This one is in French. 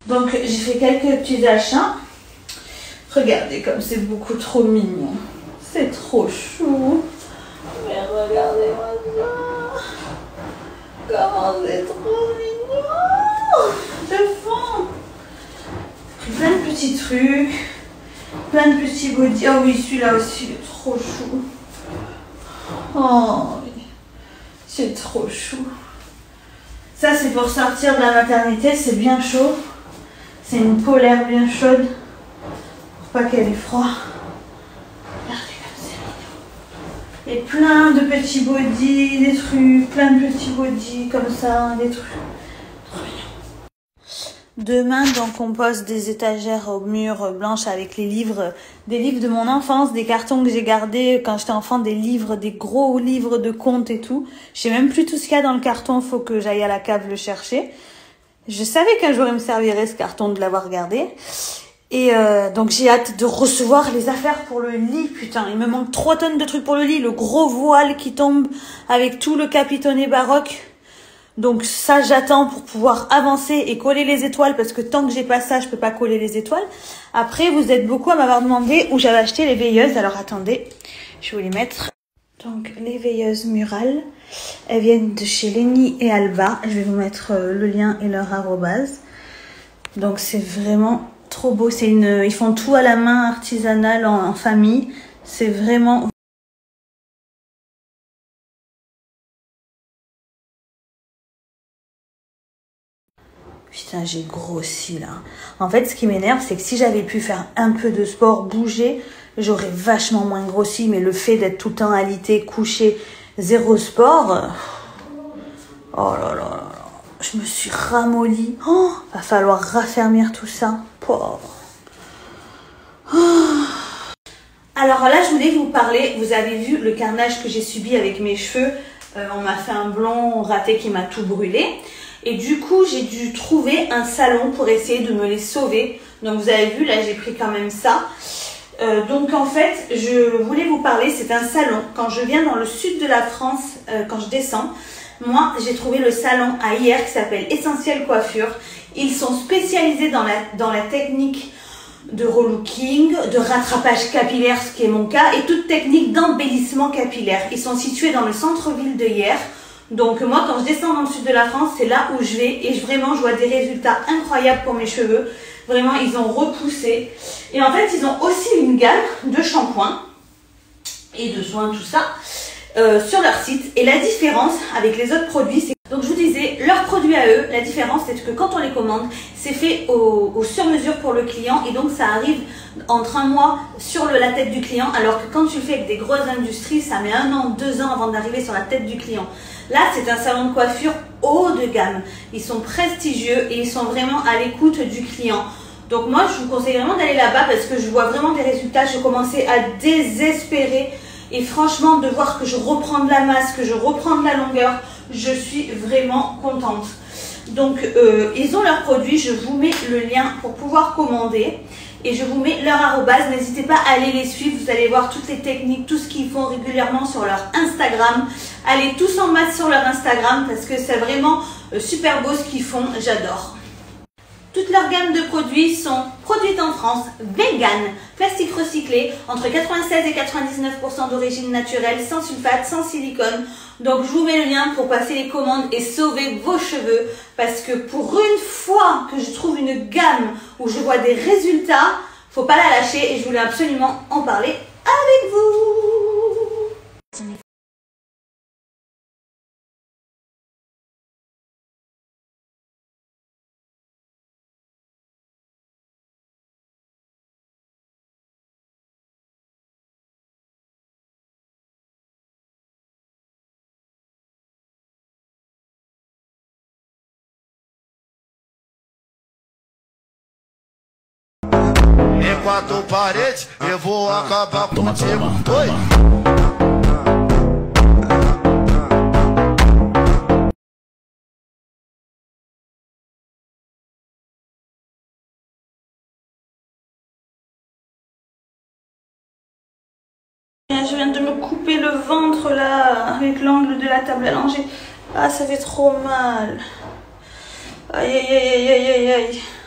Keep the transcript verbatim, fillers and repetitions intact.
Donc j'ai fait quelques petits achats. Regardez comme c'est beaucoup trop mignon. C'est trop chou. Mais regardez-moi ça. Comment c'est trop mignon. De fond. J'ai pris plein de petits trucs. Plein de petits body. Oh oui, celui-là aussi, il est trop chou. Oh oui. C'est trop chou. Ça, c'est pour sortir de la maternité. C'est bien chaud. C'est une polaire bien chaude. Pour pas qu'elle ait froid. Regardez comme c'est mignon. Et plein de petits bodys, des trucs, plein de petits bodys comme ça, des trucs. Trop mignon. Demain, donc, on pose des étagères au mur blanches avec les livres, des livres de mon enfance, des cartons que j'ai gardés quand j'étais enfant, des livres, des gros livres de contes et tout. Je sais même plus tout ce qu'il y a dans le carton, faut que j'aille à la cave le chercher. Je savais qu'un jour il me servirait ce carton de l'avoir gardé. Et euh, donc j'ai hâte de recevoir les affaires pour le lit. Putain, il me manque trois tonnes de trucs pour le lit. Le gros voile qui tombe avec tout le capitonné baroque. Donc ça, j'attends pour pouvoir avancer et coller les étoiles. Parce que tant que j'ai pas ça, je peux pas coller les étoiles. Après, vous êtes beaucoup à m'avoir demandé où j'avais acheté les veilleuses. Alors attendez, je vais vous les mettre. Donc les veilleuses murales, elles viennent de chez Lenny et Alba. Je vais vous mettre le lien et leur arrobase. Donc c'est vraiment trop beau. C'est une, ils font tout à la main, artisanal, en, en famille. C'est vraiment... Putain, j'ai grossi là. En fait, ce qui m'énerve, c'est que si j'avais pu faire un peu de sport, bouger, j'aurais vachement moins grossi. Mais le fait d'être tout le temps alité, couché, zéro sport... Oh là là là là. Je me suis ramollie. Oh, va falloir raffermir tout ça. Oh. Oh. Alors là, je voulais vous parler. Vous avez vu le carnage que j'ai subi avec mes cheveux. Euh, on m'a fait un blond raté qui m'a tout brûlé. Et du coup, j'ai dû trouver un salon pour essayer de me les sauver. Donc vous avez vu, là, j'ai pris quand même ça. Euh, donc en fait, je voulais vous parler. C'est un salon. Quand je viens dans le sud de la France, euh, quand je descends, moi, j'ai trouvé le salon à hier qui s'appelle Essentiel Coiffure. Ils sont spécialisés dans la, dans la technique de relooking, de rattrapage capillaire, ce qui est mon cas, et toute technique d'embellissement capillaire. Ils sont situés dans le centre-ville de Hyères. Donc moi, quand je descends dans le sud de la France, c'est là où je vais. Et je, vraiment, je vois des résultats incroyables pour mes cheveux. Vraiment, ils ont repoussé. Et en fait, ils ont aussi une gamme de shampoings et de soins, tout ça. Euh, sur leur site, et la différence avec les autres produits, c'est donc je vous disais, leurs produits à eux, la différence c'est que quand on les commande, c'est fait au, au sur-mesure pour le client, et donc ça arrive entre un mois sur le, la tête du client, alors que quand tu le fais avec des grosses industries, ça met un an, deux ans avant d'arriver sur la tête du client. Là, c'est un salon de coiffure haut de gamme, ils sont prestigieux et ils sont vraiment à l'écoute du client. Donc moi, je vous conseille vraiment d'aller là-bas parce que je vois vraiment des résultats. Je commençais à désespérer. Et franchement, de voir que je reprends de la masse, que je reprends de la longueur, je suis vraiment contente. Donc, euh, ils ont leurs produits. Je vous mets le lien pour pouvoir commander. Et je vous mets leur arrobase. N'hésitez pas à aller les suivre. Vous allez voir toutes les techniques, tout ce qu'ils font régulièrement sur leur Instagram. Allez tous en masse sur leur Instagram parce que c'est vraiment euh, super beau ce qu'ils font. J'adore. Toute leur gamme de produits sont produites en France, vegan, plastique recyclé, entre quatre-vingt-seize et quatre-vingt-dix-neuf pour cent d'origine naturelle, sans sulfate, sans silicone. Donc je vous mets le lien pour passer les commandes et sauver vos cheveux. Parce que pour une fois que je trouve une gamme où je vois des résultats, faut pas la lâcher et je voulais absolument en parler avec vous. Quatro paredes, eu vou acabar contigo. Oi. Je viens de me couper le ventre là avec l'angle de la table à langer. Ah, ça fait trop mal. Aïe aïe aïe aïe aïe aïe.